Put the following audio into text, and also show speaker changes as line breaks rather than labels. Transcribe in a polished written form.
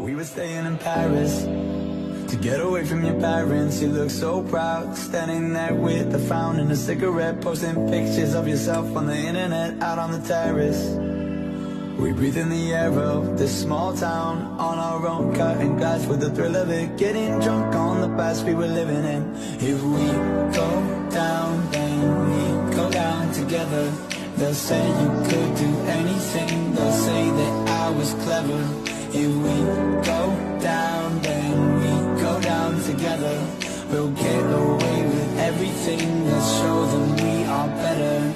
We were staying in Paris to get away from your parents. You look so proud, standing there with a frown and a cigarette, posting pictures of yourself on the internet, out on the terrace. We breathe in the air of this small town, on our own, cutting glass with the thrill of it, getting drunk on the past we were living in. If we go down, then we go down together. They'll say you could do anything, they'll say that I was clever. If we go down, then we go down together. We'll get away with everything, let's show them we are better.